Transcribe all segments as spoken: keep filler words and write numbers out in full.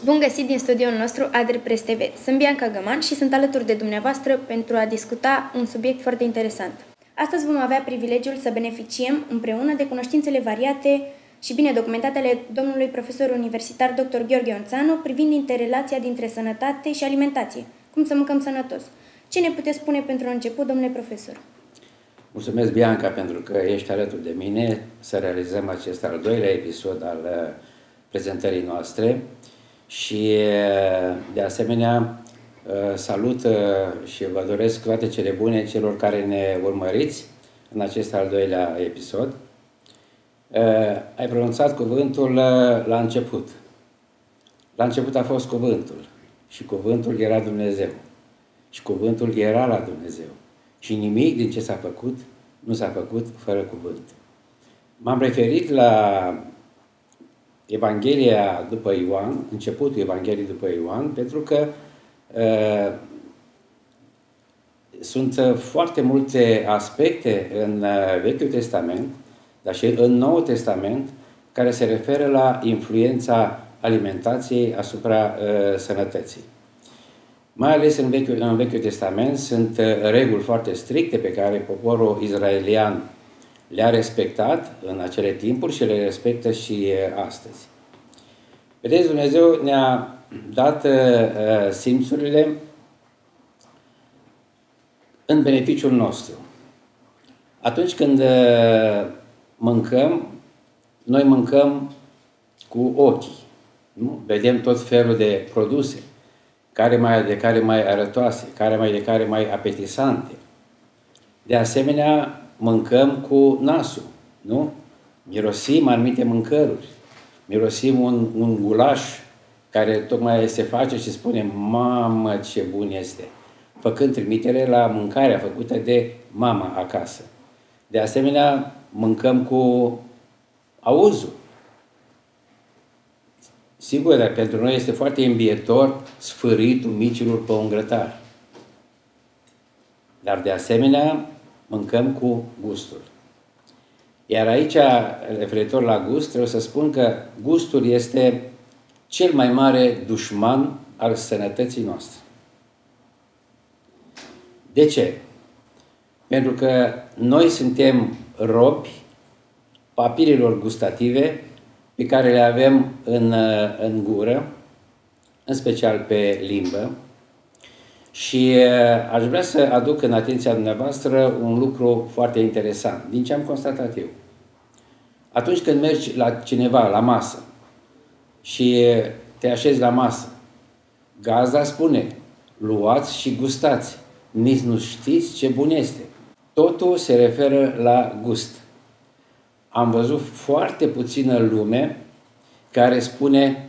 Bun găsit din studioul nostru AdrePress T V. Sunt Bianca Găman și sunt alături de dumneavoastră pentru a discuta un subiect foarte interesant. Astăzi vom avea privilegiul să beneficiem împreună de cunoștințele variate și bine documentate ale domnului profesor universitar doctor Gheorghe Onțanu privind interrelația dintre sănătate și alimentație. Cum să mâncăm sănătos? Ce ne puteți spune pentru început, domnule profesor? Mulțumesc, Bianca, pentru că ești alături de mine să realizăm acest al doilea episod al prezentării noastre și, de asemenea, salut și vă doresc toate cele bune celor care ne urmăriți în acest al doilea episod. Ai pronunțat cuvântul la început. La început a fost cuvântul și cuvântul era Dumnezeu și cuvântul era la Dumnezeu. Și nimic din ce s-a făcut nu s-a făcut fără cuvânt. M-am referit la Evanghelia după Ioan, începutul Evangheliei după Ioan, pentru că uh, sunt foarte multe aspecte în Vechiul Testament, dar și în Noul Testament, care se referă la influența alimentației asupra uh, sănătății. Mai ales în Vechiul, în Vechiul Testament sunt reguli foarte stricte pe care poporul izraelian le-a respectat în acele timpuri și le respectă și astăzi. Vedeți, Dumnezeu ne-a dat uh, simțurile în beneficiul nostru. Atunci când uh, mâncăm, noi mâncăm cu ochii. Nu? Vedem tot felul de produse, care mai de care mai arătoase, care mai de care mai apetisante. De asemenea, mâncăm cu nasul, nu? Mirosim anumite mâncăruri. Mirosim un, un gulaș care tocmai se face și spune, mamă, ce bun este, făcând trimitere la mâncarea făcută de mama acasă. De asemenea, mâncăm cu auzul. Sigur, dar pentru noi este foarte îmbietor sfâritul micilor pe un grătar. Dar de asemenea, mâncăm cu gustul. Iar aici, referitor la gust, trebuie să spun că gustul este cel mai mare dușman al sănătății noastre. De ce? Pentru că noi suntem robi papilelor gustative pe care le avem în, în gură, în special pe limbă. Și aș vrea să aduc în atenția dumneavoastră un lucru foarte interesant, din ce am constatat eu. Atunci când mergi la cineva, la masă, și te așezi la masă, gazda spune, luați și gustați, nici nu știți ce bun este. Totul se referă la gust. Am văzut foarte puțină lume care spune,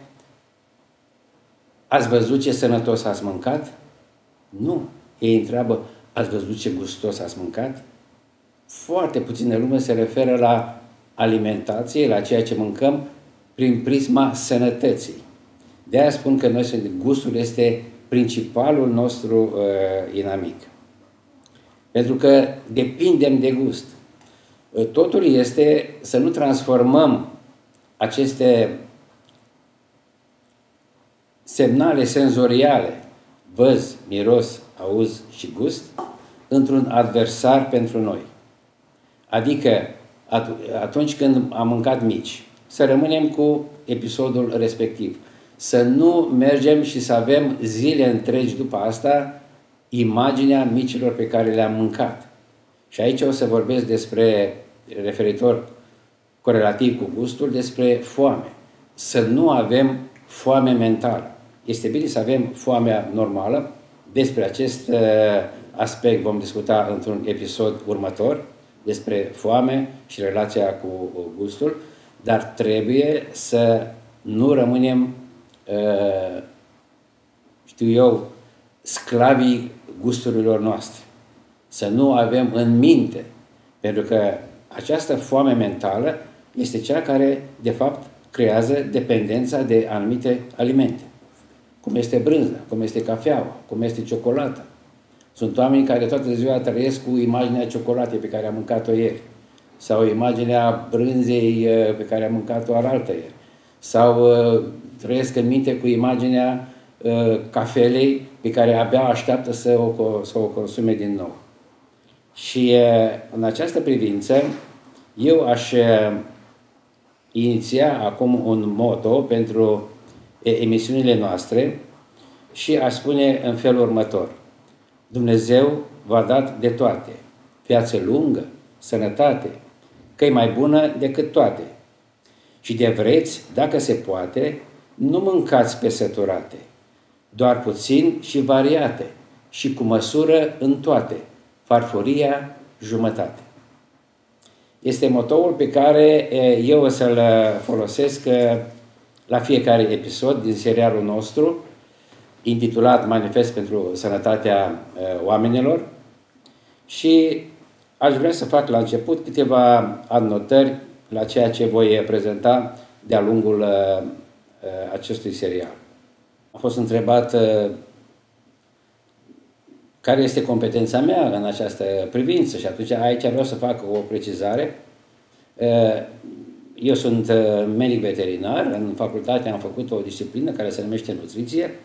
ați văzut ce sănătos ați mâncat? Nu. Ei întreabă, ați văzut ce gustos ați mâncat? Foarte puțină lume se referă la alimentație, la ceea ce mâncăm, prin prisma sănătății. De aia spun că noi, gustul este principalul nostru uh, inamic. Pentru că depindem de gust. Totul este să nu transformăm aceste semnale senzoriale, văz, miros, auz și gust, într-un adversar pentru noi. Adică atunci când am mâncat mici, să rămânem cu episodul respectiv. Să nu mergem și să avem zile întregi după asta imaginea micilor pe care le-am mâncat. Și aici o să vorbesc despre, referitor corelativ cu gustul, despre foame. Să nu avem foame mentală. Este bine să avem foamea normală. Despre acest uh, aspect vom discuta într-un episod următor, despre foame și relația cu gustul, dar trebuie să nu rămânem, uh, știu eu, sclavii gusturilor noastre. Să nu avem în minte, pentru că această foame mentală este cea care, de fapt, creează dependența de anumite alimente. Cum este brânza, cum este cafeaua, cum este ciocolata. Sunt oameni care toată ziua trăiesc cu imaginea ciocolatei pe care am mâncat-o ieri, sau imaginea brânzei pe care am mâncat-o alaltă ieri, sau uh, trăiesc în minte cu imaginea uh, cafelei pe care abia așteaptă să o, să o consume din nou. Și uh, în această privință, eu aș uh, iniția acum un motto pentru emisiunile noastre și aș spune în felul următor. Dumnezeu v-a dat de toate, viață lungă, sănătate, că e mai bună decât toate. Și de vreți, dacă se poate, nu mâncați pe săturate, doar puțin și variate, și cu măsură în toate, farfuria jumătate. Este motoul pe care eu o să-l folosesc la fiecare episod din serialul nostru, intitulat Manifest pentru Sănătatea Oamenilor, și aș vrea să fac la început câteva anotări la ceea ce voi prezenta de-a lungul acestui serial. Am fost întrebat care este competența mea în această privință și atunci aici vreau să fac o precizare. Eu sunt medic veterinar, în facultate am făcut o disciplină care se numește nutriție.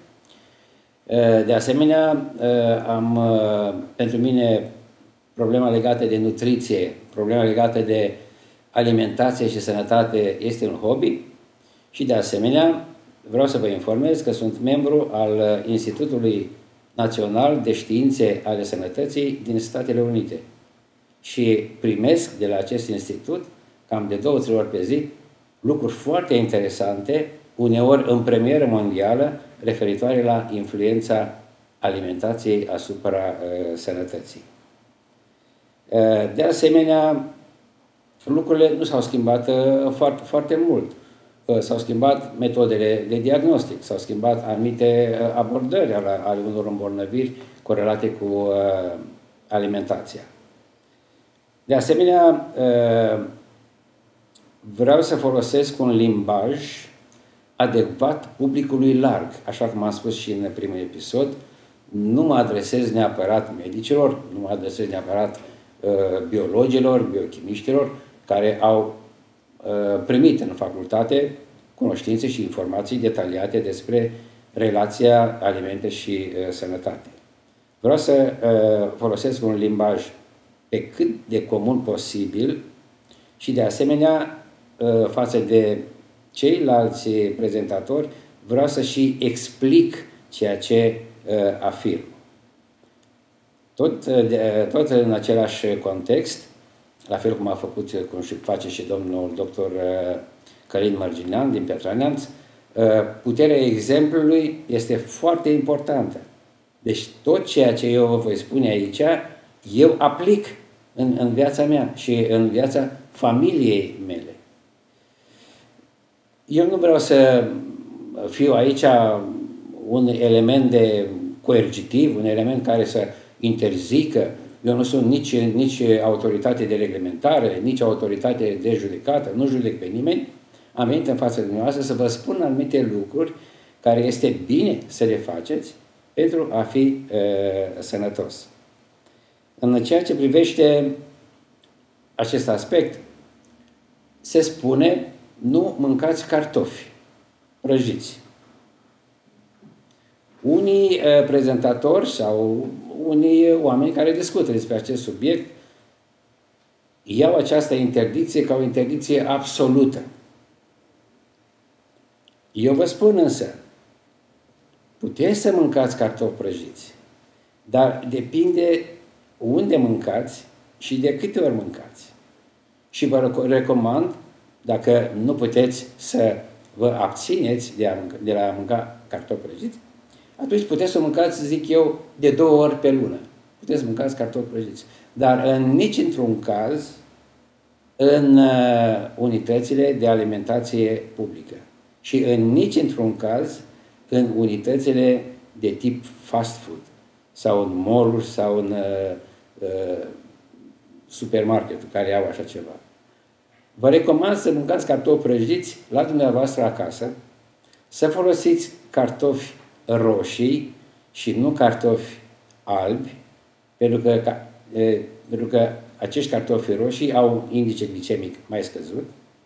De asemenea, am pentru mine problema legată de nutriție, problema legată de alimentație și sănătate este un hobby și de asemenea vreau să vă informez că sunt membru al Institutului Național de Științe ale Sănătății din Statele Unite și primesc de la acest institut cam de două, trei ori pe zi lucruri foarte interesante, uneori în premieră mondială, referitoare la influența alimentației asupra uh, sănătății. Uh, de asemenea, lucrurile nu s-au schimbat uh, foarte, foarte mult. Uh, s-au schimbat metodele de diagnostic, s-au schimbat anumite uh, abordări ale, ale unor îmbolnăviri corelate cu uh, alimentația. De asemenea, uh, vreau să folosesc un limbaj adecvat publicului larg, așa cum am spus și în primul episod. Nu mă adresez neapărat medicilor, nu mă adresez neapărat uh, biologilor, biochimiștilor, care au uh, primit în facultate cunoștințe și informații detaliate despre relația alimente și uh, sănătate. Vreau să uh, folosesc un limbaj pe cât de comun posibil și de asemenea uh, față de ceilalți prezentatori, vreau să și explic ceea ce uh, afirm. Tot, uh, tot în același context, la fel cum a făcut, cum și face și domnul doctor uh, Călin Mărginean din Piatra Neamț, uh, puterea exemplului este foarte importantă. Deci tot ceea ce eu vă voi spune aici, eu aplic în, în viața mea și în viața familiei mele. Eu nu vreau să fiu aici un element de coercitiv, un element care să interzică. Eu nu sunt nici, nici autoritate de reglementare, nici autoritate de judecată, nu judec pe nimeni. Am venit în fața dumneavoastră să vă spun anumite lucruri care este bine să le faceți pentru a fi e, sănătos. În ceea ce privește acest aspect, se spune: nu mâncați cartofi prăjiți. Unii uh, prezentatori sau unii oameni care discută despre acest subiect iau această interdicție ca o interdicție absolută. Eu vă spun însă, puteți să mâncați cartofi prăjiți, dar depinde unde mâncați și de câte ori mâncați. Și vă recomand, dacă nu puteți să vă abțineți de, a mânca, de la a mânca cartofi prăjiți, atunci puteți să mâncați, zic eu, de două ori pe lună. Puteți să mâncați cartofi prăjiți. Dar în, nici într-un caz în uh, unitățile de alimentație publică. Și în nici într-un caz în unitățile de tip fast food. Sau în mall-uri sau în uh, uh, supermarketuri care au așa ceva. Vă recomand să mâncați cartofi prăjiți la dumneavoastră acasă, să folosiți cartofi roșii și nu cartofi albi, pentru că, e, pentru că acești cartofi roșii au un indice glicemic mai scăzut și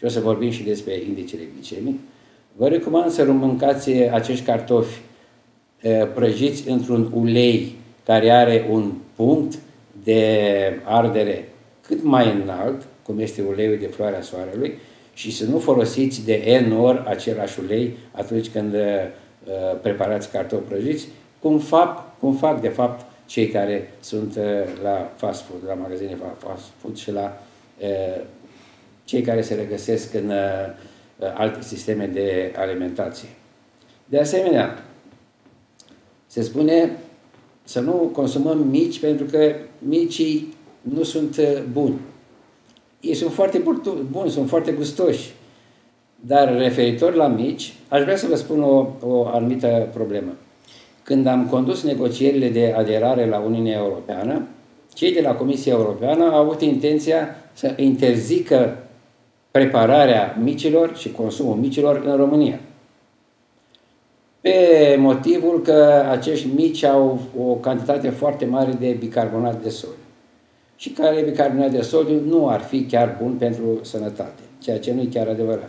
și o să vorbim și despre indicele glicemic, vă recomand să mâncați acești cartofi prăjiți într-un ulei care are un punct de ardere cât mai înalt, cum este uleiul de floarea soarelui, și să nu folosiți de N ori același ulei atunci când uh, preparați cartofi prăjiți, cum fac, cum fac de fapt cei care sunt uh, la fast food, la magazine fast food și la uh, cei care se regăsesc în uh, alte sisteme de alimentație. De asemenea, se spune să nu consumăm mici pentru că micii nu sunt buni. Ei sunt foarte buni, sunt foarte gustoși. Dar referitor la mici, aș vrea să vă spun o, o anumită problemă. Când am condus negocierile de aderare la Uniunea Europeană, cei de la Comisia Europeană au avut intenția să interzică prepararea micilor și consumul micilor în România. Pe motivul că acești mici au o cantitate foarte mare de bicarbonat de sodiu și care bicarbonat de sodiu nu ar fi chiar bun pentru sănătate, ceea ce nu e chiar adevărat.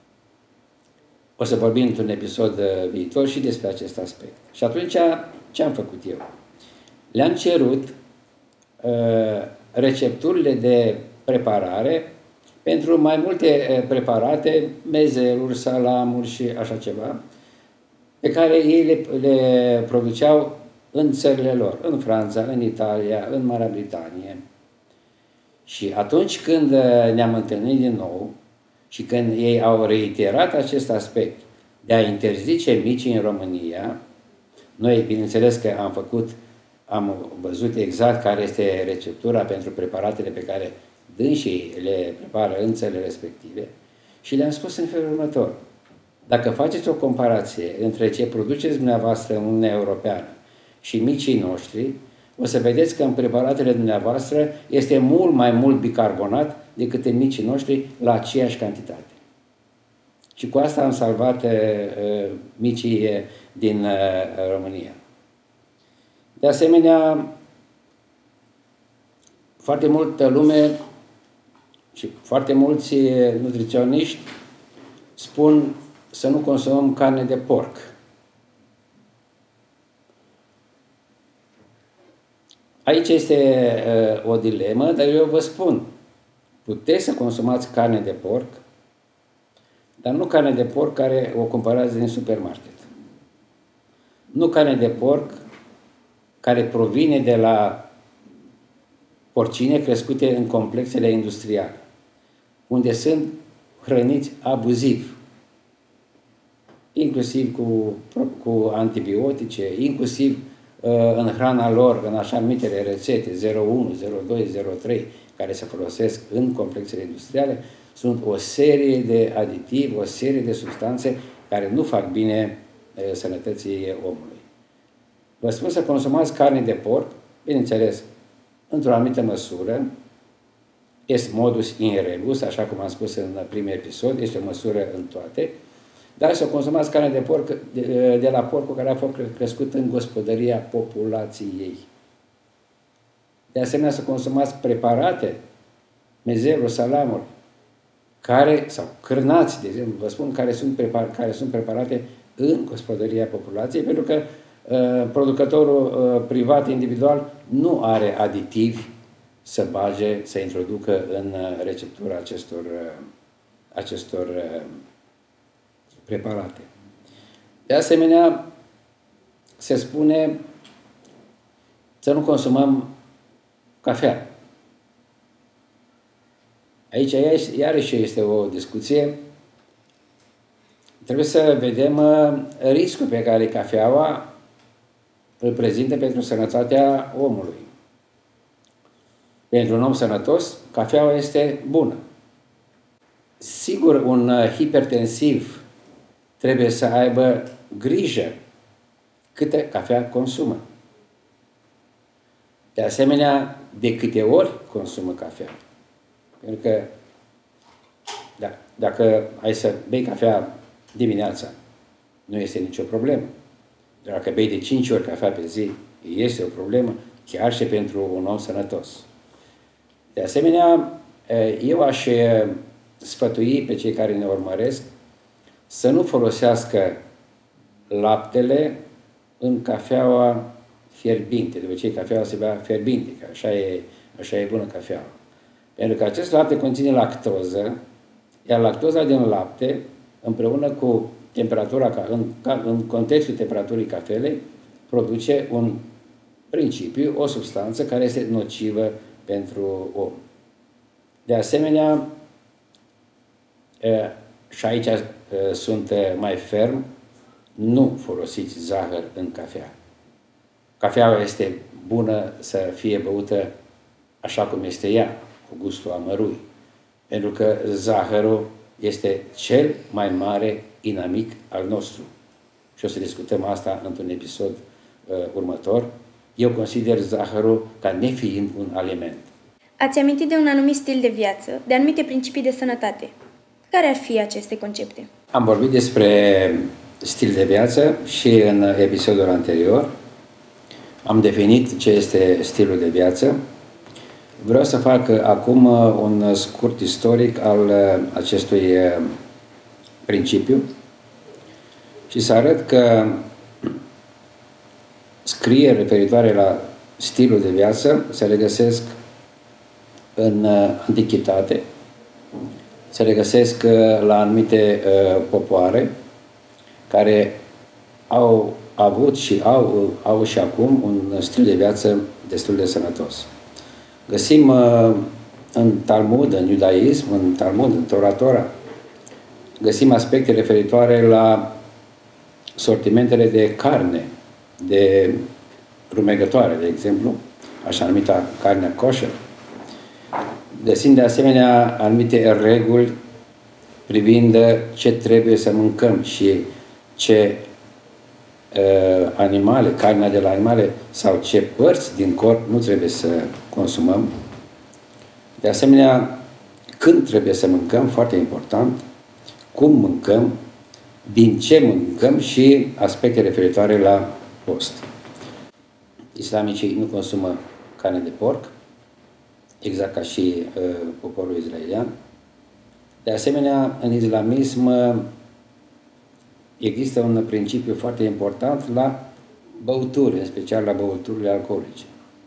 O să vorbim într-un episod viitor și despre acest aspect. Și atunci, ce am făcut eu? Le-am cerut uh, recepturile de preparare pentru mai multe uh, preparate, mezeluri, salamuri și așa ceva, pe care ei le, le produceau în țările lor, în Franța, în Italia, în Marea Britanie. Și atunci când ne-am întâlnit din nou și când ei au reiterat acest aspect de a interzice micii în România, noi, bineînțeles că am făcut, am văzut exact care este receptura pentru preparatele pe care dânsii le prepară în țările respective și le-am spus în felul următor. Dacă faceți o comparație între ce produceți dumneavoastră în Uniunea Europeană și micii noștri, o să vedeți că în preparatele dumneavoastră este mult mai mult bicarbonat decât în micii noștri la aceeași cantitate. Și cu asta am salvat uh, micii din uh, România. De asemenea, foarte multă lume și foarte mulți nutriționiști spun să nu consumăm carne de porc. Aici este uh, o dilemă, dar eu vă spun, puteți să consumați carne de porc, dar nu carne de porc care o cumpărați din supermarket. Nu carne de porc care provine de la porcine crescute în complexele industriale, unde sunt hrăniți abuziv, inclusiv cu, cu antibiotice, inclusiv uh, în hrana lor, în așa numitele rețete zero unu, zero doi, zero trei, care se folosesc în complexele industriale, sunt o serie de aditivi, o serie de substanțe care nu fac bine uh, sănătății omului. Vă spun să consumați carne de porc, bineînțeles, într-o anumită măsură, est modus in rebus, așa cum am spus în primul episod, este o măsură în toate, dar să consumați carne de porc de, de la porcul care a fost crescut în gospodăria populației. De asemenea, să consumați preparate, mezeluri, salamuri, care, sau cârnați, de exemplu, vă spun, care sunt, prepar, care sunt preparate în gospodăria populației, pentru că uh, producătorul uh, privat, individual, nu are aditivi să bage, să introducă în uh, receptura acestor, uh, acestor uh, preparate. De asemenea, se spune să nu consumăm cafea. Aici iarăși este o discuție. Trebuie să vedem riscul pe care cafeaua îl prezintă pentru sănătatea omului. Pentru un om sănătos, cafeaua este bună. Sigur, un hipertensiv trebuie să aibă grijă câtă cafea consumă. De asemenea, de câte ori consumă cafea. Pentru că da, dacă ai să bei cafea dimineața, nu este nicio problemă. Dacă bei de cinci ori cafea pe zi, este o problemă, chiar și pentru un om sănătos. De asemenea, eu aș sfătui pe cei care ne urmăresc să nu folosească laptele în cafeaua fierbinte. De obicei, cafeaua se bea fierbinte, că așa e, așa e bună cafeaua. Pentru că acest lapte conține lactoză, iar lactoza din lapte, împreună cu temperatura, în, în contextul temperaturii cafelei, produce un principiu, o substanță care este nocivă pentru om. De asemenea, și aici sunt mai ferm, nu folosiți zahăr în cafea. Cafeaua este bună să fie băută așa cum este ea, cu gustul amărui, pentru că zahărul este cel mai mare inamic al nostru. Și o să discutăm asta într-un episod uh, următor. Eu consider zahărul ca nefiind un aliment. Ați amintit de un anumit stil de viață, de anumite principii de sănătate. Care ar fi aceste concepte? Am vorbit despre stil de viață și în episodul anterior. Am definit ce este stilul de viață. Vreau să fac acum un scurt istoric al acestui principiu și să arăt că scrieri referitoare la stilul de viață se regăsesc în antichitate, se regăsesc la anumite popoare care au avut și au, au și acum un stil de viață destul de sănătos. Găsim uh, în Talmud, în iudaism, în Talmud, în Tora, găsim aspecte referitoare la sortimentele de carne, de rumegătoare, de exemplu, așa numită carnea kosher. Găsim de asemenea anumite reguli privind ce trebuie să mâncăm și ce uh, animale, carnea de la animale sau ce părți din corp nu trebuie să consumăm. De asemenea, când trebuie să mâncăm, foarte important, cum mâncăm, din ce mâncăm și aspecte referitoare la post. Islamicii nu consumă carne de porc, exact ca și uh, poporul israelian. De asemenea, în islamism există un principiu foarte important la băuturi, în special la băuturile alcoolice.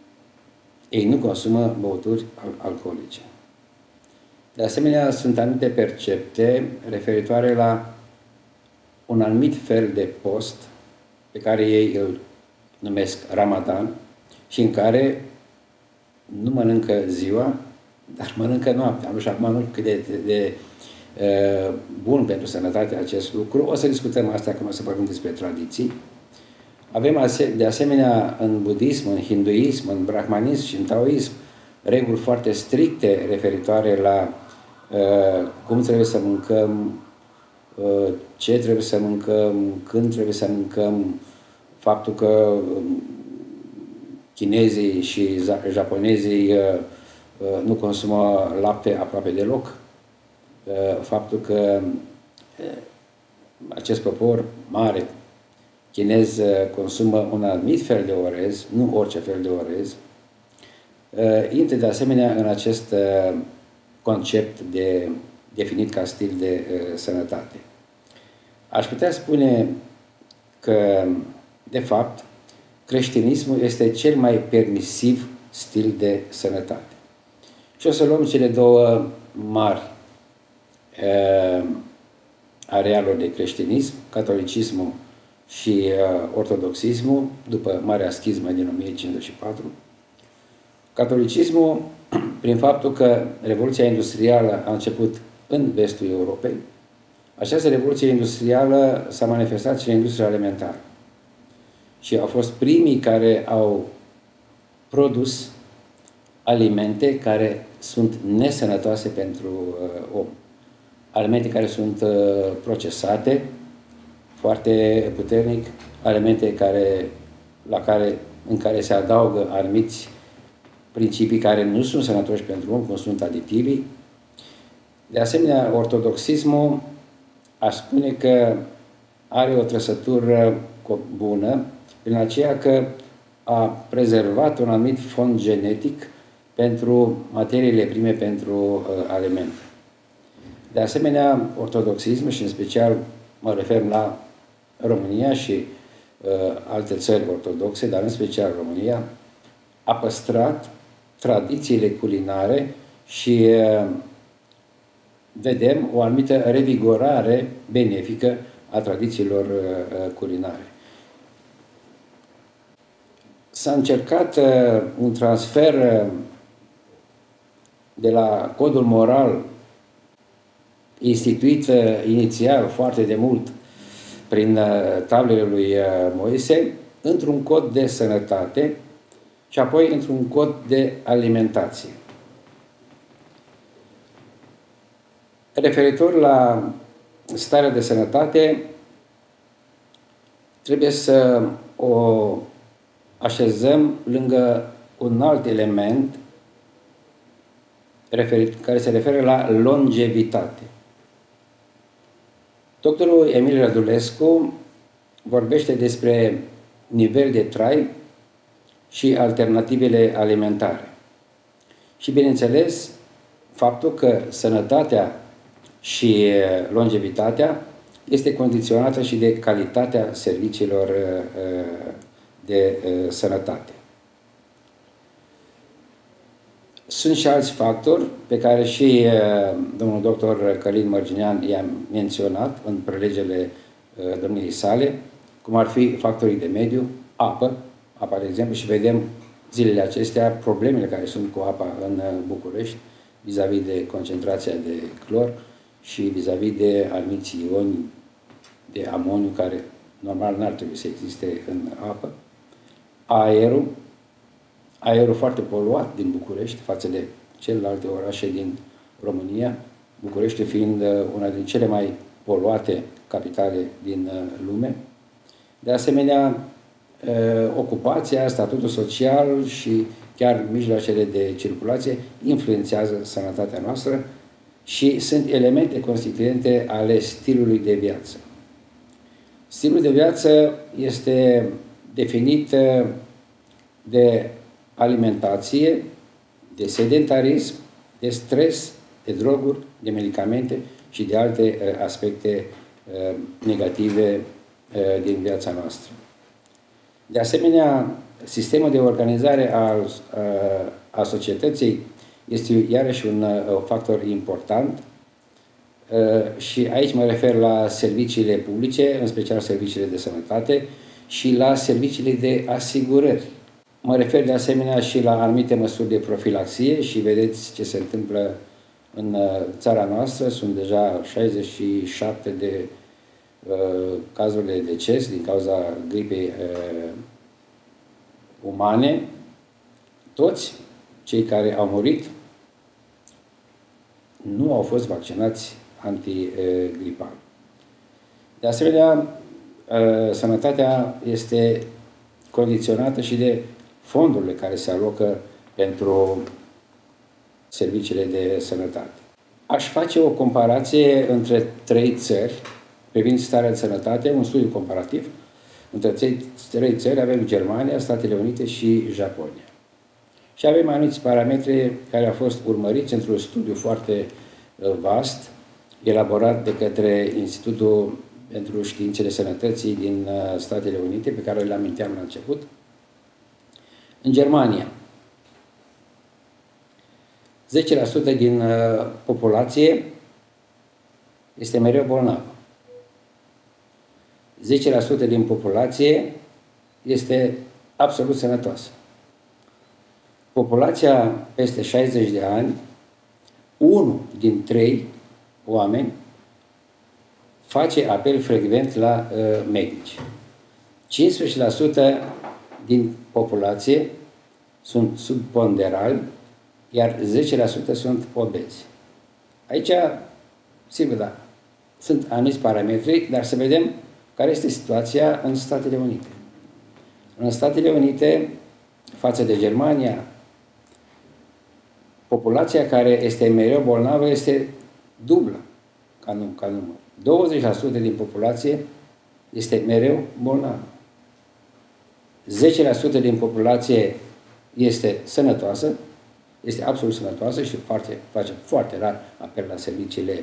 Ei nu consumă băuturi al- alcoolice. De asemenea, sunt anumite percepte referitoare la un anumit fel de post pe care ei îl numesc Ramadan și în care nu mănâncă ziua, dar mănâncă noaptea. Nu știu acum cât de, de, de uh, bun pentru sănătate acest lucru. O să discutăm asta când o să vorbim despre tradiții. Avem ase- de asemenea în budism, în hinduism, în brahmanism și în taoism reguli foarte stricte referitoare la uh, cum trebuie să mâncăm, uh, ce trebuie să mâncăm, când trebuie să mâncăm, faptul că uh, chinezii și japonezii uh, uh, nu consumă lapte aproape deloc, uh, faptul că uh, acest popor mare chinez uh, consumă un anumit fel de orez, nu orice fel de orez, uh, intră de asemenea în acest uh, concept de, definit ca stil de uh, sănătate. Aș putea spune că, de fapt, creștinismul este cel mai permisiv stil de sănătate. Și o să luăm cele două mari uh, arealuri de creștinism, catolicismul și uh, ortodoxismul, după Marea Schismă din o mie cincizeci și patru. Catolicismul, prin faptul că Revoluția Industrială a început în vestul Europei, această Revoluție Industrială s-a manifestat și în industria alimentară. Și au fost primii care au produs alimente care sunt nesănătoase pentru uh, om. Alimente care sunt uh, procesate foarte puternic, alimente care, la care, în care se adaugă anumiți principii care nu sunt sănătoși pentru om, cum sunt aditivii. De asemenea, ortodoxismul aș spune că are o trăsătură bună, prin aceea că a prezervat un anumit fond genetic pentru materiile prime pentru uh, alimente. De asemenea, ortodoxismul și în special mă refer la România și uh, alte țări ortodoxe, dar în special România, a păstrat tradițiile culinare și uh, vedem o anumită revigorare benefică a tradițiilor uh, culinare. S-a încercat uh, un transfer uh, de la codul moral instituit uh, inițial foarte de mult prin uh, tablele lui uh, Moise într-un cod de sănătate și apoi într-un cod de alimentație. Referitor la starea de sănătate, trebuie să o așezăm lângă un alt element referit, care se referă la longevitate. Doctorul Emil Rădulescu vorbește despre nivel de trai și alternativele alimentare. Și, bineînțeles, faptul că sănătatea și longevitatea este condiționată și de calitatea serviciilor de sănătate. Sunt și alți factori pe care și domnul doctor Călin Mărginean i-a menționat în prelegele domniei sale, cum ar fi factorii de mediu, apă, apa de exemplu, și vedem zilele acestea problemele care sunt cu apa în București, vis-a-vis de concentrația de clor și vis-a-vis de anumiți ioni de amoniu care normal n-ar trebui să existe în apă. Aerul, aerul foarte poluat din București față de celelalte orașe din România, București fiind una din cele mai poluate capitale din lume. De asemenea, ocupația, statutul social și chiar mijloacele de circulație influențează sănătatea noastră și sunt elemente constituente ale stilului de viață. Stilul de viață este definit de alimentație, de sedentarism, de stres, de droguri, de medicamente și de alte aspecte negative din viața noastră. De asemenea, sistemul de organizare al, a societății este iarăși un factor important și aici mă refer la serviciile publice, în special serviciile de sănătate și la serviciile de asigurări. Mă refer de asemenea și la anumite măsuri de profilaxie și vedeți ce se întâmplă în țara noastră. Sunt deja șaizeci și șapte de uh, cazuri de deces din cauza gripei uh, umane. Toți cei care au murit nu au fost vaccinați antigripal. De asemenea, sănătatea este condiționată și de fondurile care se alocă pentru serviciile de sănătate. Aș face o comparație între trei țări privind starea de sănătate, un studiu comparativ. Între trei țări avem Germania, Statele Unite și Japonia. Și avem anumiți parametri care au fost urmăriți într-un studiu foarte vast, elaborat de către Institutul pentru Științele Sănătății din Statele Unite, pe care îl aminteam la început. În Germania, zece la sută din populație este mereu bolnavă. zece la sută din populație este absolut sănătoasă. Populația peste șaizeci de ani, unul din trei oameni face apel frecvent la uh, medici. cincisprezece la sută din populație sunt subponderali, iar zece la sută sunt obezi. Aici, sigur, da, sunt anumiți parametri, dar să vedem care este situația în Statele Unite. În Statele Unite, față de Germania, populația care este mereu bolnavă este dublă ca, nu, ca număr. douăzeci la sută din populație este mereu bolnavă. zece la sută din populație este sănătoasă, este absolut sănătoasă și foarte, face foarte rar apel la serviciile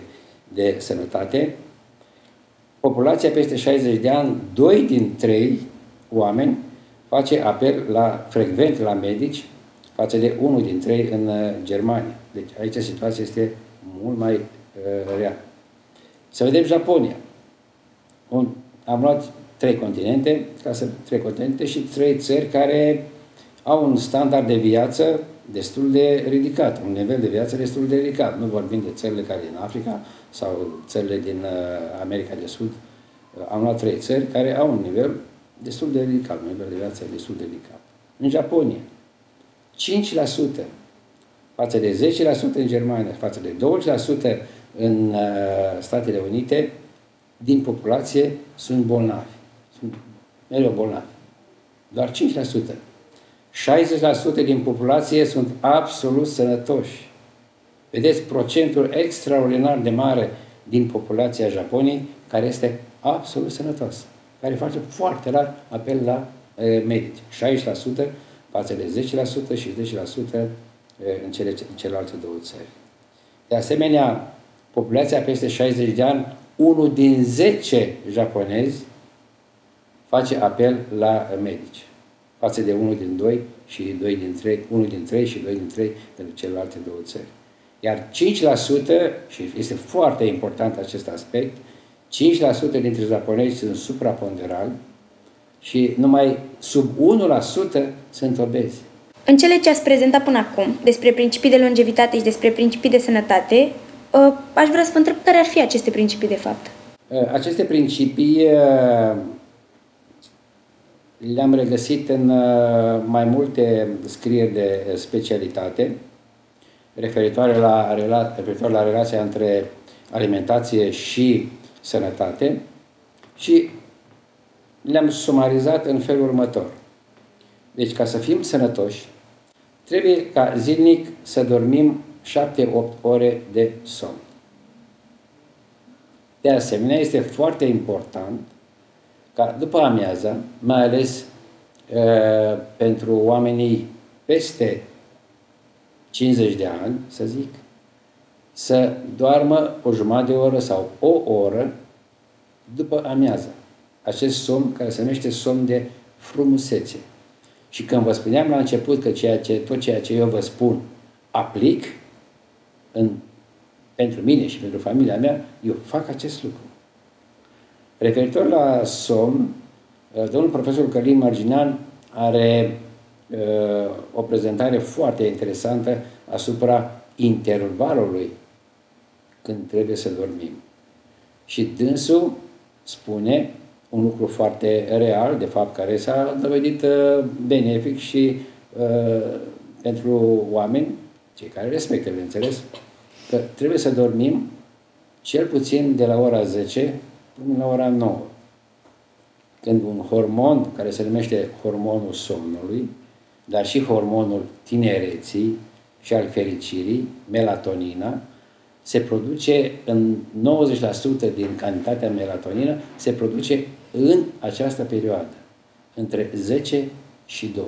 de sănătate, populația peste șaizeci de ani, doi din trei oameni face apel la, frecvent la medici, față de unul din trei în Germania. Deci aici situația este mult mai uh, rea. Să vedem Japonia. Un, am luat trei continente, ca să trei continente și trei țări care au un standard de viață destul de ridicat, un nivel de viață destul de ridicat. Nu vorbim de țările care din Africa sau țările din uh, America de Sud. Uh, am luat trei țări care au un nivel destul de ridicat, un nivel de viață destul de ridicat. În Japonia, cinci la sută față de zece la sută în Germania, față de douăzeci la sută în uh, Statele Unite, din populație sunt bolnavi. Sunt mereu bolnavi. Doar cinci la sută. șaizeci la sută din populație sunt absolut sănătoși. Vedeți procentul extraordinar de mare din populația Japoniei care este absolut sănătos, care face foarte rar apel la e, medici. șaizeci la sută față de zece la sută și zece la sută e, în, cele, în celelalte două țări. De asemenea, populația peste șaizeci de ani, unul din zece japonezi face apel la medici, față de unul din doi și doi din trei, unul din trei și doi din trei pentru celelalte două țări. Iar cinci la sută, și este foarte important acest aspect, cinci la sută dintre japonezi sunt supraponderali și numai sub unu la sută sunt obezi. În cele ce ați prezentat până acum, despre principii de longevitate și despre principii de sănătate, aș vrea să vă întreb care ar fi aceste principii de fapt. Aceste principii le-am regăsit în mai multe scrieri de specialitate referitoare la, referitoare la relația între alimentație și sănătate și le-am sumarizat în felul următor. Deci, ca să fim sănătoși, trebuie ca zilnic să dormim șapte opt ore de somn. De asemenea, este foarte important ca după amiaza, mai ales uh, pentru oamenii peste cincizeci de ani, să zic, să doarmă o jumătate de oră sau o oră după amiază. Acest somn care se numește somn de frumusețe. Și când vă spuneam la început că ceea ce, tot ceea ce eu vă spun aplic în, pentru mine și pentru familia mea, eu fac acest lucru. Referitor la somn, domnul profesor Călin Marginean are uh, o prezentare foarte interesantă asupra intervalului când trebuie să dormim. Și dânsul spune un lucru foarte real, de fapt, care s-a dovedit uh, benefic și uh, pentru oameni, cei care respectă, bineînțeles, că trebuie să dormim cel puțin de la ora zece până la ora nouă. Când un hormon, care se numește hormonul somnului, dar și hormonul tinereții și al fericirii, melatonina, se produce în nouăzeci la sută din cantitatea melatonină, se produce în această perioadă, între zece și două.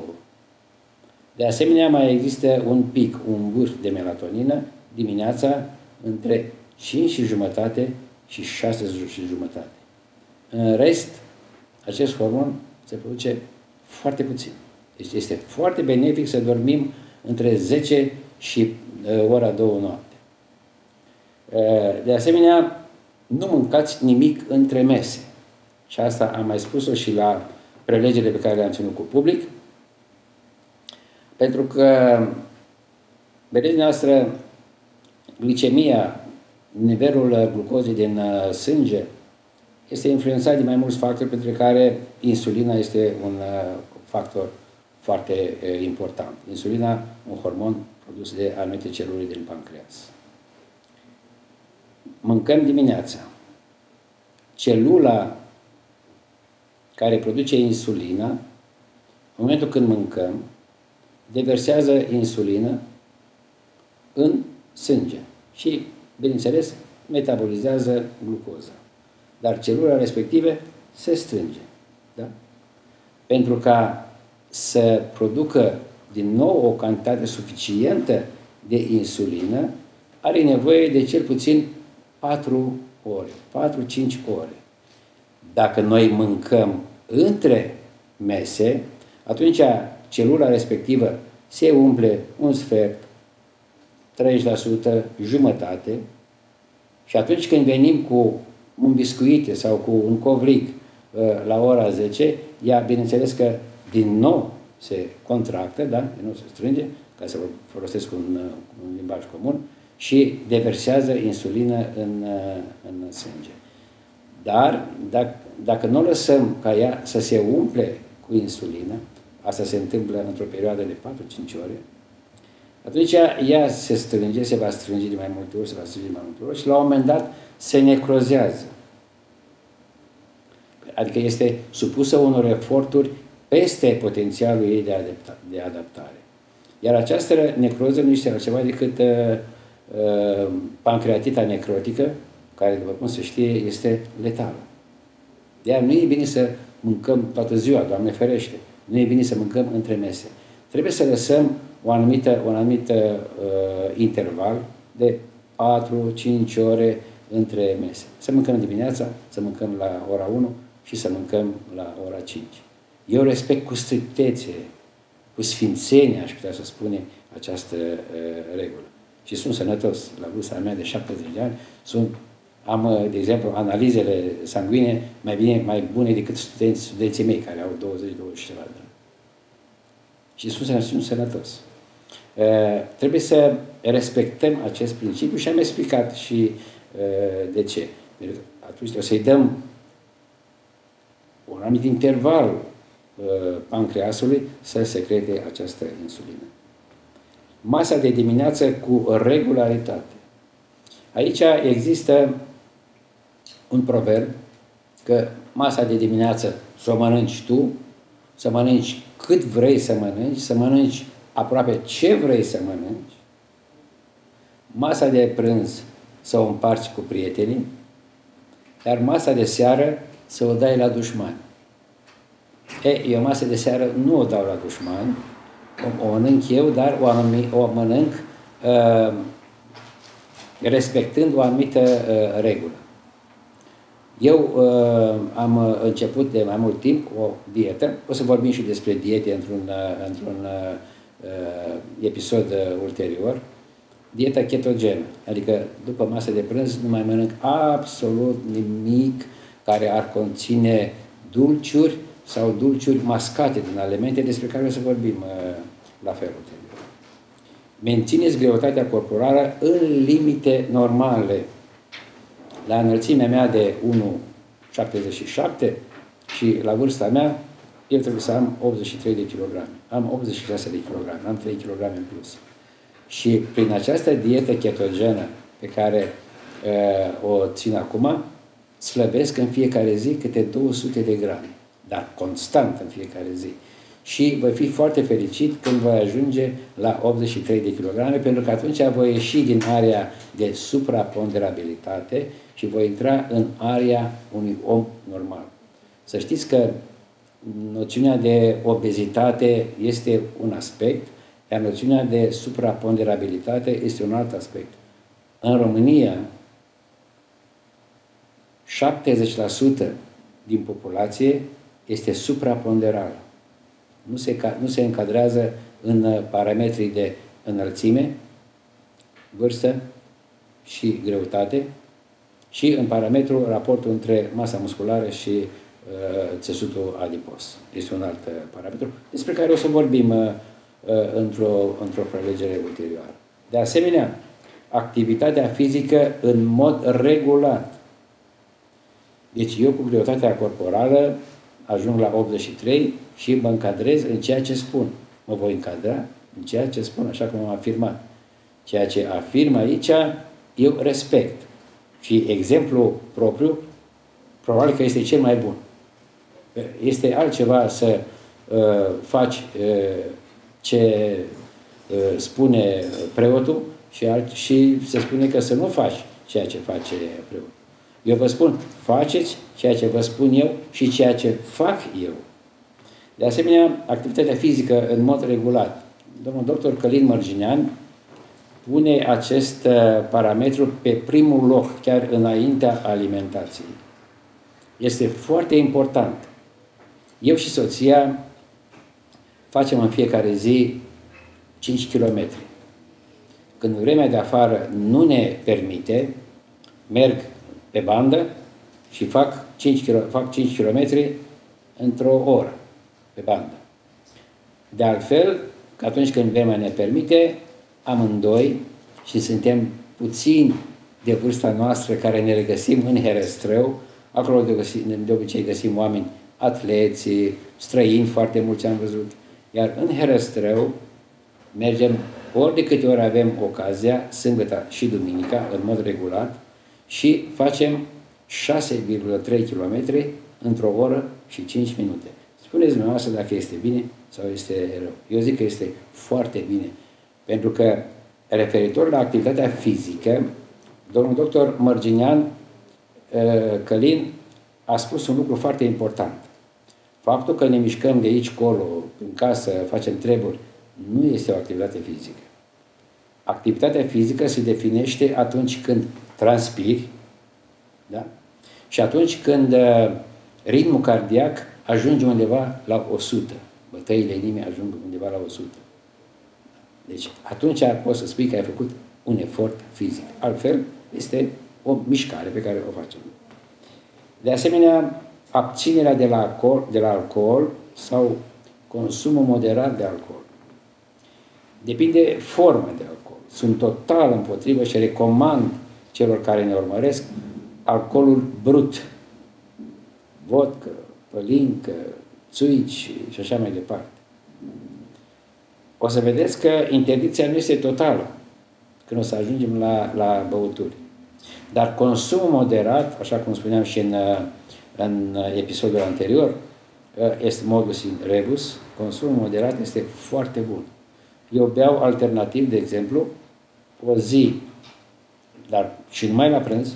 De asemenea, mai există un pic, un vârf de melatonină dimineața între cinci și jumătate și șase și jumătate. În rest, acest hormon se produce foarte puțin. Deci este foarte benefic să dormim între zece și uh, ora două noapte. Uh, de asemenea, nu mâncați nimic între mese. Și asta am mai spus-o și la prelegerile pe care le-am ținut cu public. Pentru că, vedeți noastră, glicemia, nivelul glucozei din uh, sânge, este influențat de mai mulți factori, pentru care insulina este un uh, factor foarte uh, important. Insulina, un hormon produs de anumite celule din pancreas. Mâncăm dimineața. Celula care produce insulina, în momentul când mâncăm, deversează insulină în sânge și, bineînțeles, metabolizează glucoza. Dar celula respective se strânge. Da? Pentru ca să producă din nou o cantitate suficientă de insulină, are nevoie de cel puțin patru ore, patru-cinci ore. Dacă noi mâncăm între mese, atunci celula respectivă se umple un sfert, treizeci la sută, jumătate, și atunci când venim cu un biscuit sau cu un covric la ora zece, ea, bineînțeles că din nou se contractă, da? Din nou se strânge, ca să folosesc un, un limbaj comun, și deversează insulină în, în sânge. Dar dacă, dacă nu lăsăm ca ea să se umple cu insulină, asta se întâmplă într-o perioadă de patru-cinci ore, atunci ea se strânge, se va strânge de mai multe ori, se va strânge de mai multe ori și la un moment dat se necrozează. Adică este supusă unor eforturi peste potențialul ei de, adapta, de adaptare. Iar această necroză nu este altceva decât uh, uh, pancreatita necrotică, care, după cum se știe, este letală. De aia nu e bine să mâncăm toată ziua, Doamne ferește. Nu e bine să mâncăm între mese. Trebuie să lăsăm o anumită, un anumit uh, interval de patru-cinci ore între mese. Să mâncăm dimineața, să mâncăm la ora unu și să mâncăm la ora cinci. Eu respect cu strictețe, cu sfințenie, aș putea să spune, această uh, regulă. Și sunt sănătos. La vârsta mea de șaptezeci de ani, sunt, am, de exemplu, analizele sanguine mai bine, mai bune decât studenți, studenții mei, care au douăzeci douăzeci și ceva de ani. Și sunt, sunt sănătos. Uh, trebuie să respectăm acest principiu și am explicat și uh, de ce. Atunci o să-i dăm un anumit interval uh, pancreasului să secrete această insulină. Masa de dimineață cu regularitate. Aici există un proverb că masa de dimineață să o mănânci tu, să mănânci cât vrei să mănânci, să mănânci aproape ce vrei să mănânci, masa de prânz să o împarți cu prietenii, iar masa de seară să o dai la dușmani. E, eu masă de seară nu o dau la dușmani, o, o mănânc eu, dar o, anumi, o mănânc uh, respectând o anumită uh, regulă. Eu uh, am început de mai mult timp o dietă, o să vorbim și despre diete într-un, uh, într-un uh, episod uh, ulterior, dieta ketogenă, adică după masă de prânz nu mai mănânc absolut nimic care ar conține dulciuri sau dulciuri mascate din alimente, despre care o să vorbim uh, la fel ulterior. Mențineți greutatea corporală în limite normale. La înălțimea mea de unu virgulă șaptezeci și șapte și la vârsta mea, eu trebuie să am optzeci și trei de kilograme. Am optzeci și șase de kilograme, am trei kilograme în plus. Și prin această dietă ketogenă pe care uh, o țin acum, slăbesc în fiecare zi câte două sute de grame, dar constant în fiecare zi. Și voi fi foarte fericit când voi ajunge la optzeci și trei de kilograme, pentru că atunci voi ieși din area de supraponderabilitate și voi intra în area unui om normal. Să știți că noțiunea de obezitate este un aspect, iar noțiunea de supraponderabilitate este un alt aspect. În România, șaptezeci la sută din populație este supraponderală. Nu se, nu se încadrează în parametrii de înălțime, vârstă și greutate și în parametrul raportul între masa musculară și uh, țesutul adipos. Este un alt uh, parametru despre care o să vorbim uh, într-o, într-o prelegere ulterioară. De asemenea, activitatea fizică în mod regulat. Deci eu cu greutatea corporală ajung la optzeci și trei și mă încadrez în ceea ce spun. Mă voi încadra în ceea ce spun, așa cum am afirmat. Ceea ce afirm aici, eu respect. Și exemplu propriu, probabil că este cel mai bun. Este altceva să uh, faci uh, ce uh, spune preotul și, alt, și se spune că să nu faci ceea ce face preotul. Eu vă spun, faceți ceea ce vă spun eu și ceea ce fac eu. De asemenea, activitatea fizică în mod regulat. Domnul doctor Călin Mărginean pune acest parametru pe primul loc, chiar înaintea alimentației. Este foarte important. Eu și soția facem în fiecare zi cinci kilometri. Când vremea de afară nu ne permite, merg pe bandă și fac cinci kilometri într-o oră pe bandă. De altfel, că atunci când vremea ne permite, amândoi, și suntem puțini de vârsta noastră care ne regăsim în Herăstrău, acolo de, găsi, de obicei găsim oameni atleți, străini, foarte mulți am văzut, iar în Herăstrău mergem ori de câte ori avem ocazia, sâmbătă și duminica, în mod regulat, și facem șase virgulă trei kilometri într-o oră și cinci minute. Spuneți dumneavoastră dacă este bine sau este rău. Eu zic că este foarte bine, pentru că referitor la activitatea fizică, domnul doctor Mărginian Călin a spus un lucru foarte important. Faptul că ne mișcăm de aici colo, în casă, facem treburi, nu este o activitate fizică. Activitatea fizică se definește atunci când transpiri, da? Și atunci când uh, ritmul cardiac ajunge undeva la o sută. Bătăile inimii ajung undeva la o sută. Deci atunci poți să spui că ai făcut un efort fizic. Altfel, este o mișcare pe care o facem. De asemenea, abținerea de la alcool, de la alcool sau consumul moderat de alcool. Depinde forma de alcool. Sunt total împotrivă și recomand celor care ne urmăresc alcoolul brut. Vodcă, pălincă, țuici și așa mai departe. O să vedeți că interdicția nu este totală când o să ajungem la, la băuturi. Dar consumul moderat, așa cum spuneam și în, în episodul anterior, este modus in rebus, consumul moderat este foarte bun. Eu beau alternativ, de exemplu, o zi, dar și numai la prânz,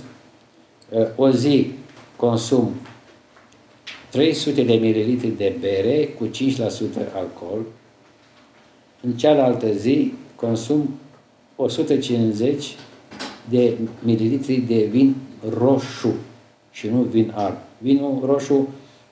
o zi consum trei sute de mililitri de bere cu cinci la sută alcool, în cealaltă zi consum o sută cincizeci de mililitri de vin roșu și nu vin alb. Vinul roșu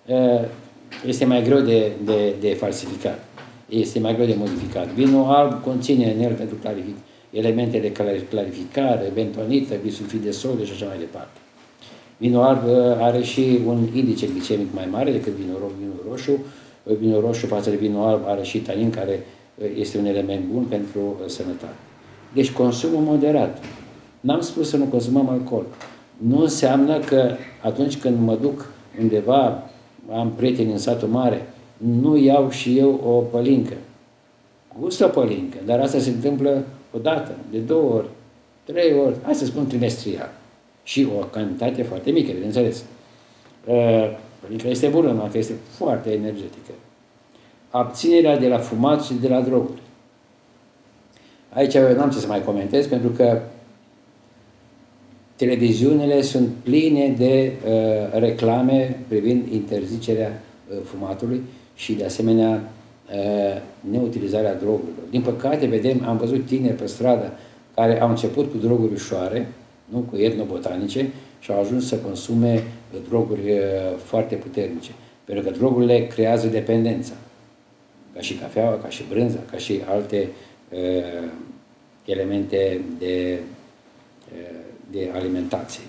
este mai greu de, de, de falsificat, este mai greu de modificat. Vinul alb conține în el pentru clarific, elemente de clarificare, bentonită, bisulfid de sodiu și așa mai departe. Vinul alb are și un indice glicemic mai mare decât vinul, ro vinul roșu. Vinul roșu față de vinul alb are și tanin, care este un element bun pentru sănătate. Deci consumul moderat. N-am spus să nu consumăm alcool. Nu înseamnă că atunci când mă duc undeva, am prieteni în satul mare, nu iau și eu o pălincă. Gust o pălincă, dar asta se întâmplă o dată, de două ori, trei ori, hai să spun trimestrial. Și o cantitate foarte mică, bineînțeles. Pălinca este bună, numai că este foarte energetică. Abținerea de la fumat și de la droguri. Aici eu n-am ce să mai comentez, pentru că televiziunile sunt pline de uh, reclame privind interzicerea uh, fumatului și, de asemenea, uh, neutilizarea drogurilor. Din păcate, vedem, am văzut tineri pe stradă care au început cu droguri ușoare, nu cu etnobotanice, și au ajuns să consume droguri uh, foarte puternice. Pentru că drogurile creează dependența. Ca și cafeaua, ca și brânza, ca și alte uh, elemente de, uh, de alimentație.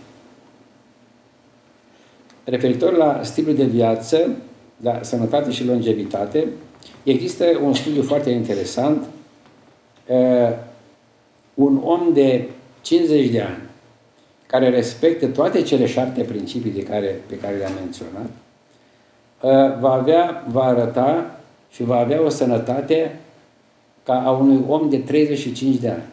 Referitor la stilul de viață, la sănătate și longevitate, există un studiu foarte interesant. Uh, un om de cincizeci de ani care respectă toate cele șapte principii de care, pe care le-am menționat, uh, va avea, va arăta și va avea o sănătate ca a unui om de treizeci și cinci de ani.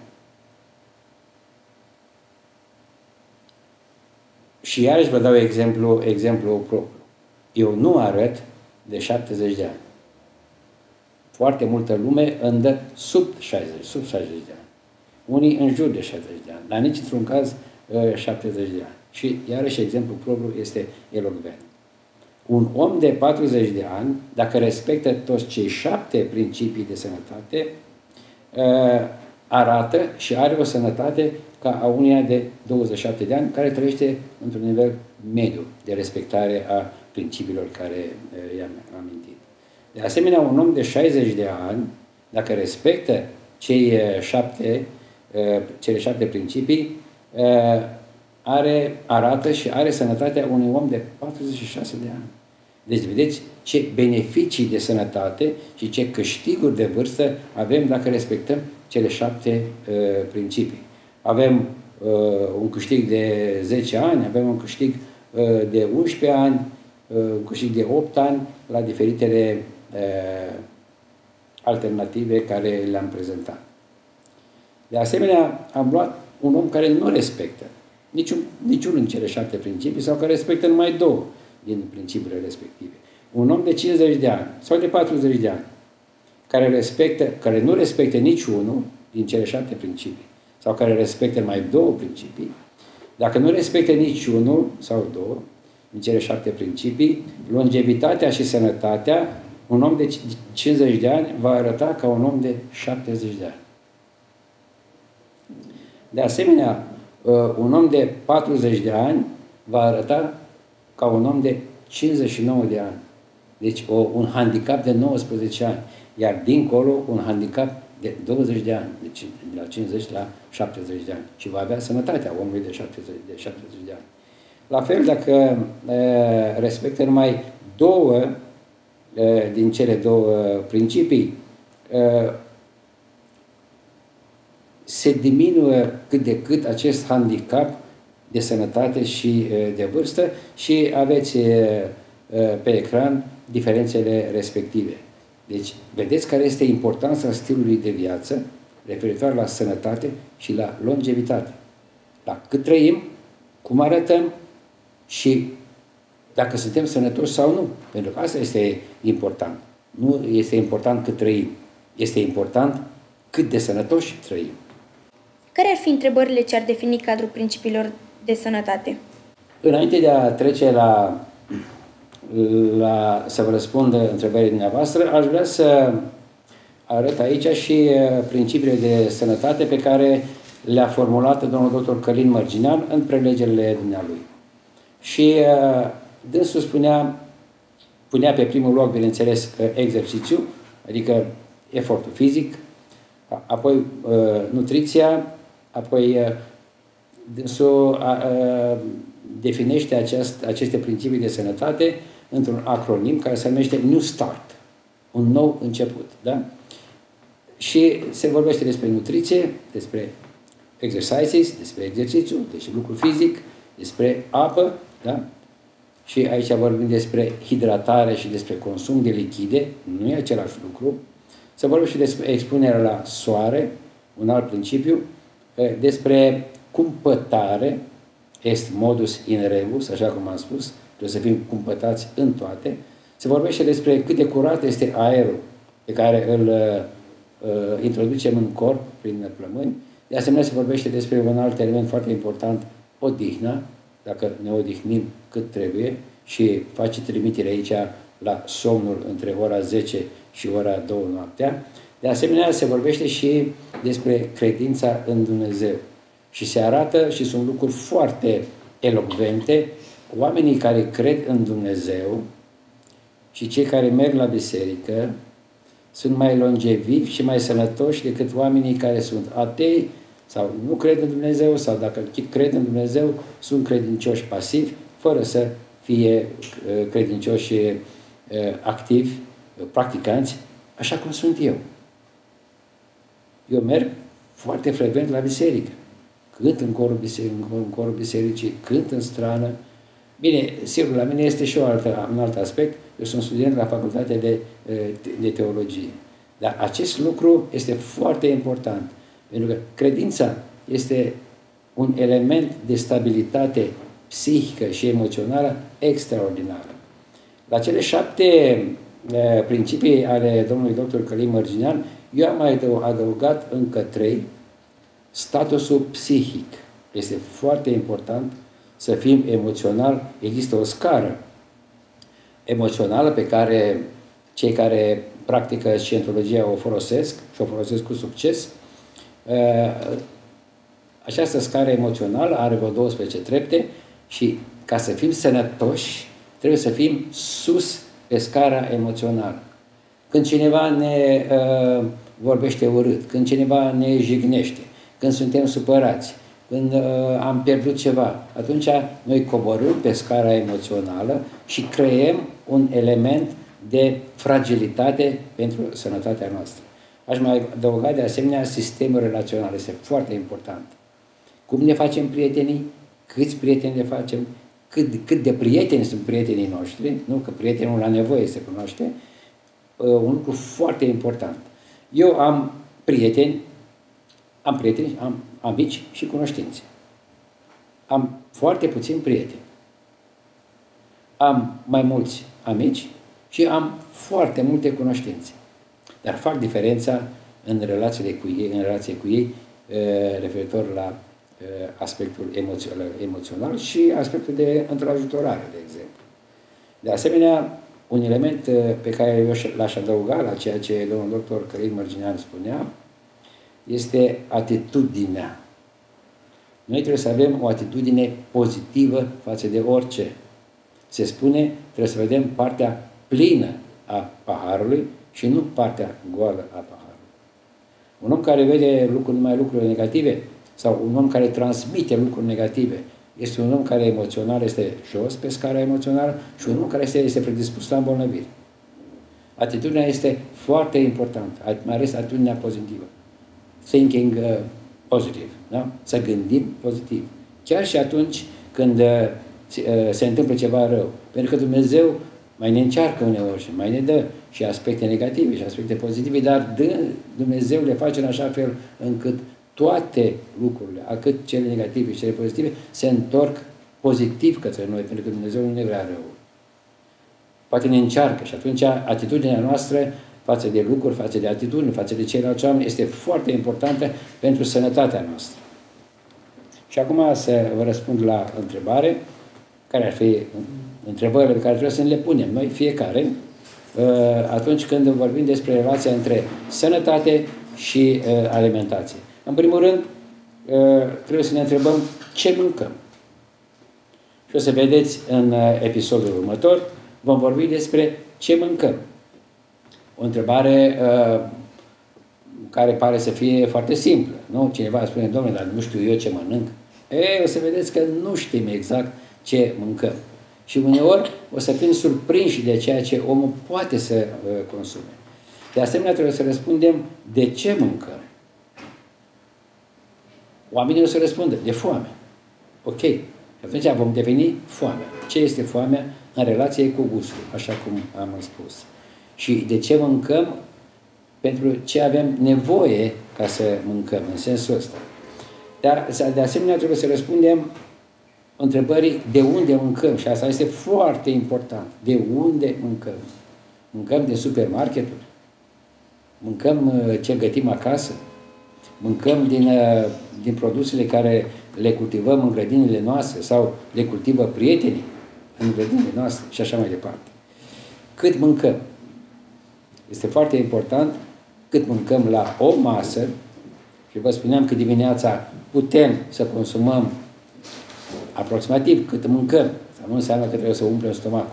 Și iarăși vă dau exemplu, exemplu propriu. Eu nu arăt de șaptezeci de ani. Foarte multă lume îmi dă sub șaizeci, sub șaizeci de ani. Unii în jur de șaizeci de ani, dar nici într-un caz șaptezeci de ani. Și iarăși exemplu propriu este elocvent. Un om de patruzeci de ani, dacă respectă toți cei șapte principii de sănătate, arată și are o sănătate ca a uneia de douăzeci și șapte de ani, care trăiește într-un nivel mediu de respectare a principiilor care i-am amintit. De asemenea, un om de șaizeci de ani, dacă respectă cei șapte, cele șapte principii, are, arată și are sănătatea unui om de patruzeci și șase de ani. Deci vedeți ce beneficii de sănătate și ce câștiguri de vârstă avem dacă respectăm cele șapte uh, principii. Avem uh, un câștig de zece ani, avem un câștig uh, de unsprezece ani, uh, un câștig de opt ani la diferitele uh, alternative care le-am prezentat. De asemenea, am luat un om care nu respectă niciun, niciunul din cele șapte principii sau care respectă numai două din principiile respective. Un om de cincizeci de ani sau de patruzeci de ani care, respectă, care nu respectă niciunul din cele șapte principii sau care respectă numai două principii, dacă nu respectă niciunul sau două din cele șapte principii, longevitatea și sănătatea, un om de cincizeci de ani va arăta ca un om de șaptezeci de ani. De asemenea, un om de patruzeci de ani va arăta ca un om de cincizeci și nouă de ani. Deci o, un handicap de nouăsprezece ani. Iar dincolo un handicap de douăzeci de ani. Deci de la cincizeci la șaptezeci de ani. Și va avea sănătatea omului de șaptezeci de, șaptezeci de ani. La fel, dacă e, respectă numai două e, din cele două principii, e, se diminuă cât de cât acest handicap de sănătate și de vârstă și aveți pe ecran diferențele respective. Deci, vedeți care este importanța stilului de viață referitor la sănătate și la longevitate. La cât trăim, cum arătăm și dacă suntem sănătoși sau nu. Pentru că asta este important. Nu este important cât trăim. Este important cât de sănătoși trăim. Care ar fi întrebările ce ar defini cadrul principiilor de sănătate? Înainte de a trece la, la să vă răspund întrebările dumneavoastră, aș vrea să arăt aici și principiile de sănătate pe care le-a formulat domnul doctor Călin Mărginean în prelegerile dumnealui. Și dânsul spunea, punea pe primul loc, bineînțeles, exercițiu, adică efortul fizic, apoi nutriția, apoi dânsul a, a, definește aceast, aceste principii de sănătate într-un acronim care se numește New Start, un nou început. Da? Și se vorbește despre nutriție, despre exercises, despre exercițiu, deci lucru fizic, despre apă, da? Și aici vorbim despre hidratare și despre consum de lichide, nu e același lucru. Se vorbește despre expunerea la soare, un alt principiu, despre cumpătare, est modus in rebus, așa cum am spus, trebuie să fim cumpătați în toate. Se vorbește despre cât de curat este aerul pe care îl uh, introducem în corp prin plămâni. De asemenea, se vorbește despre un alt element foarte important, odihna, dacă ne odihnim cât trebuie și face trimitere aici la somnul între ora zece și ora două noaptea. De asemenea, se vorbește și despre credința în Dumnezeu. Și se arată, și sunt lucruri foarte elocvente, oamenii care cred în Dumnezeu și cei care merg la biserică sunt mai longevivi și mai sănătoși decât oamenii care sunt atei sau nu cred în Dumnezeu, sau dacă cred în Dumnezeu, sunt credincioși pasivi, fără să fie credincioși activi, practicanți, așa cum sunt eu. Eu merg foarte frecvent la biserică. Cânt în corul, biseric, în corul bisericii, cânt în strană. Bine, sigur, la mine este și o altă, un alt aspect. Eu sunt student la facultatea de, de teologie. Dar acest lucru este foarte important. Pentru că credința este un element de stabilitate psihică și emoțională extraordinară. La cele șapte principii ale domnului doctor Călin Mărginean, eu am mai adăugat încă trei. Statusul psihic. Este foarte important să fim emoțional. Există o scară emoțională pe care cei care practică scientologia o folosesc și o folosesc cu succes. Această scară emoțională are vreo douăsprezece trepte și ca să fim sănătoși, trebuie să fim sus pe scara emoțională. Când cineva ne uh, vorbește urât, când cineva ne jignește, când suntem supărați, când uh, am pierdut ceva, atunci noi coborâm pe scara emoțională și creăm un element de fragilitate pentru sănătatea noastră. Aș mai adăuga de asemenea sistemul relațional, este foarte important. Cum ne facem prietenii, câți prieteni ne facem, cât, cât de prieteni sunt prietenii noștri, nu că prietenul la nevoie se cunoaște, un lucru foarte important. Eu am prieteni, am prieteni, am amici și cunoștințe. Am foarte puțini prieteni. Am mai mulți amici și am foarte multe cunoștințe. Dar fac diferența în relațiile cu ei, în relație cu ei, referitor la aspectul emoțional, emoțional și aspectul de întrajutorare, de exemplu. De asemenea, un element pe care eu l-aș adăuga la ceea ce domnul doctor Călin Mărginean spunea este atitudinea. Noi trebuie să avem o atitudine pozitivă față de orice. Se spune, trebuie să vedem partea plină a paharului și nu partea goală a paharului. Un om care vede lucruri, numai lucruri negative sau un om care transmite lucruri negative este un om care emoțional este jos pe scara emoțională și un om care este, este predispus la îmbolnăviri. Atitudinea este foarte importantă, mai ales atitudinea pozitivă. Thinking uh, positive, da? Să gândim pozitiv. Chiar și atunci când uh, se întâmplă ceva rău. Pentru că Dumnezeu mai ne încearcă uneori și mai ne dă și aspecte negative și aspecte pozitive, dar dă, Dumnezeu le face în așa fel încât toate lucrurile, atât cele negative și cele pozitive, se întorc pozitiv către noi, pentru că Dumnezeu nu ne vrea rău. Poate ne încearcă și atunci atitudinea noastră față de lucruri, față de atitudini, față de ceilalți oameni, este foarte importantă pentru sănătatea noastră. Și acum să vă răspund la întrebare, care ar fi întrebările pe care trebuie să ne le punem noi, fiecare, atunci când vorbim despre relația între sănătate și alimentație. În primul rând, trebuie să ne întrebăm ce mâncăm. Și o să vedeți în episodul următor, vom vorbi despre ce mâncăm. O întrebare uh, care pare să fie foarte simplă. Nu? Cineva spune, domnule, dar nu știu eu ce mănânc. Ei, o să vedeți că nu știm exact ce mâncăm. Și uneori o să fim surprinși de ceea ce omul poate să uh, consume. De asemenea, trebuie să răspundem de ce mâncăm. Oamenii o să răspundă de foame. Ok. Și atunci vom deveni foamea. Ce este foamea în relație cu gustul, așa cum am spus. Și de ce mâncăm? Pentru ce avem nevoie ca să mâncăm, în sensul ăsta. Dar, de asemenea, trebuie să răspundem întrebării de unde mâncăm. Și asta este foarte important. De unde mâncăm? Mâncăm de supermarketuri? Mâncăm ce gătim acasă? Mâncăm din, din produsele care le cultivăm în grădinile noastre sau le cultivă prietenii în grădinile noastre și așa mai departe. Cât mâncăm? Este foarte important cât mâncăm la o masă și vă spuneam că dimineața putem să consumăm aproximativ cât mâncăm. Asta nu înseamnă că trebuie să umplem stomacul.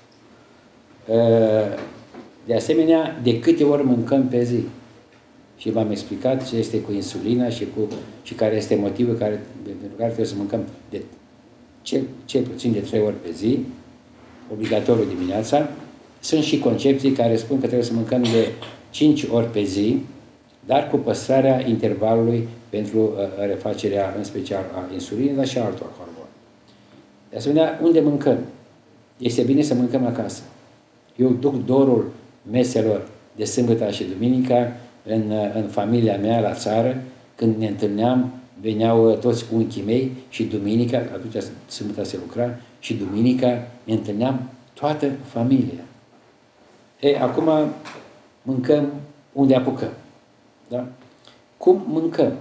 De asemenea, de câte ori mâncăm pe zi. Și v-am explicat ce este cu insulina și, cu, și care este motivul care, pentru care trebuie să mâncăm de cel, cel puțin de trei ori pe zi, obligatoriu dimineața. Sunt și concepții care spun că trebuie să mâncăm de cinci ori pe zi, dar cu păstrarea intervalului pentru uh, refacerea, în special, a insulinei, dar și a altor hormoni. De asemenea, unde mâncăm? Este bine să mâncăm acasă. Eu duc dorul meselor de sâmbătă și duminica în, în familia mea, la țară, când ne întâlneam, veneau toți unchii mei și duminica, atunci sâmbătă se lucra, și duminica ne întâlneam toată familia. E, acum mâncăm unde apucăm. Da? Cum mâncăm?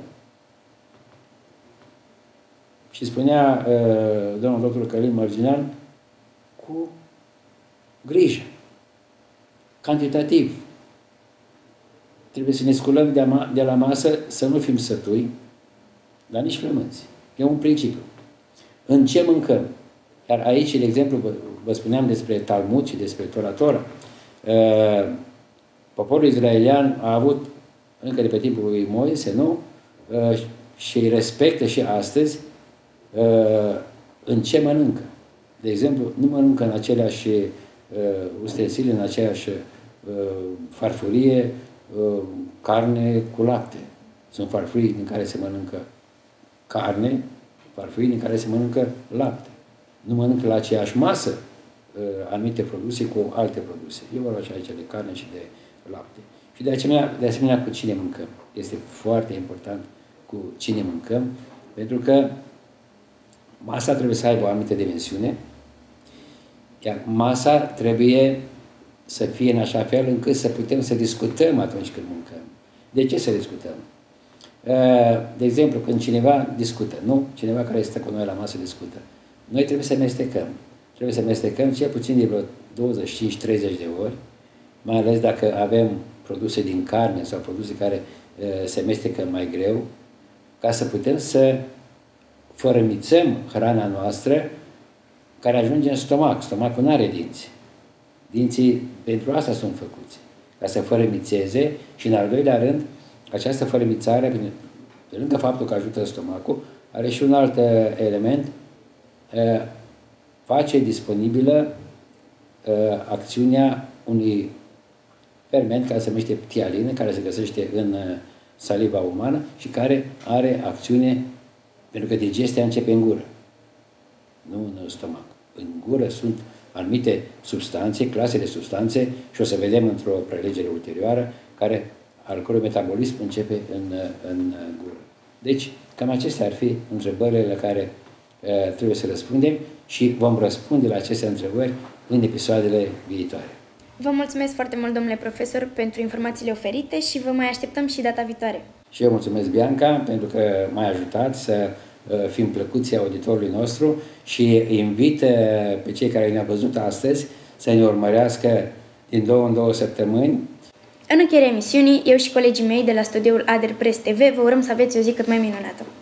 Și spunea uh, domnul doctor Călin Mărginean, cu grijă, cantitativ. trebuie să ne sculăm de, de la masă, să nu fim sătui, dar nici flămânzi. E un principiu. În ce mâncăm? Iar aici, de exemplu, vă, vă spuneam despre Talmud și despre Tora Tora. Uh, poporul israelian a avut, încă de pe timpul lui Moise, nu? Uh, și îi respectă și astăzi uh, în ce mănâncă. De exemplu, nu mănâncă în aceleași uh, ustensile, în aceeași uh, farfurie, uh, carne cu lapte. Sunt farfurii din care se mănâncă carne, farfurii din care se mănâncă lapte. Nu mănâncă la aceeași masă uh, anumite produse cu alte produse. Eu vorbesc aici de carne și de lapte. Și de asemenea, de asemenea cu cine mâncăm. Este foarte important cu cine mâncăm, pentru că masa trebuie să aibă o anumită dimensiune, iar masa trebuie să fie în așa fel încât să putem să discutăm atunci când mâncăm. De ce să discutăm? De exemplu, când cineva discută, nu? Cineva care stă cu noi la masă discută. Noi trebuie să amestecăm. Trebuie să amestecăm cel puțin de vreo douăzeci și cinci treizeci de ori, mai ales dacă avem produse din carne sau produse care se amestecă mai greu, ca să putem să fărâmițăm hrana noastră care ajunge în stomac. Stomacul nu are dinți. Dinții pentru asta sunt făcuți, ca să fărâmițeze și, în al doilea rând, această fărâmițare, pe lângă faptul că ajută stomacul, are și un alt element, face disponibilă acțiunea unui ferment care se numește ptialină, care se găsește în saliva umană și care are acțiune, pentru că digestia începe în gură, nu în stomac. În gură sunt anumite substanțe, clase de substanțe, și o să vedem într-o prelegere ulterioară, care, al cărui metabolism începe în, în gură. Deci, cam acestea ar fi întrebările la care uh, trebuie să răspundem și vom răspunde la aceste întrebări în episoadele viitoare. Vă mulțumesc foarte mult, domnule profesor, pentru informațiile oferite și vă mai așteptăm și data viitoare. Și eu mulțumesc, Bianca, pentru că m-ai ajutat să fim plăcuți auditorului nostru și invit pe cei care ne-au văzut astăzi să ne urmărească din două în două săptămâni. În încheierea emisiunii, eu și colegii mei de la studioul Ader Press T V vă urăm să aveți o zi cât mai minunată.